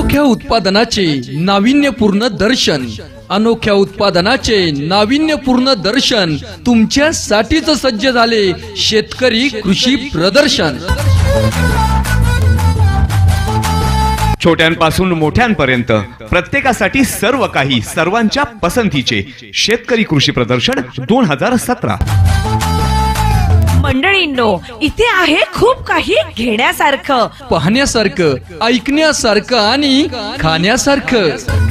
अनोख्या उत्पादनाचे नाविन्यपूर्ण दर्शन, अनोख्या उत्पादनाचे नाविन्यपूर्ण दर्शन तुमच्यासाठीच सज्ज झाले शेतकरी कृषी प्रदर्शन। छोट्यांपासून मोठ्यांपर्यंत प्रत्येकासाठी सर्व काही, सर्वांच्या पसंतीचे शेतकरी कृषी प्रदर्शन 2017। मंडळींनो, इथे आहे खूप काही घेण्यासारखं, पाहण्यासारखं, ऐकण्यासारखं आणि खाण्यासारखं।